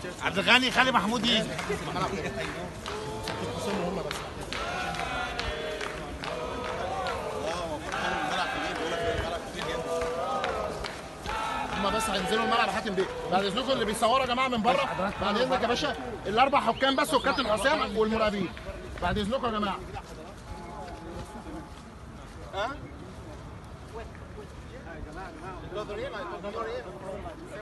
عبد الغني خلي محمود يجي. هما بس هينزلوا الملعب حاتم بيه. بعد اذنكم اللي بيصوروا يا جماعه من بره، بعد اذنك يا باشا الاربع حكام بس والكابتن حسام والمراقبين، بعد اذنكم يا جماعه. ها؟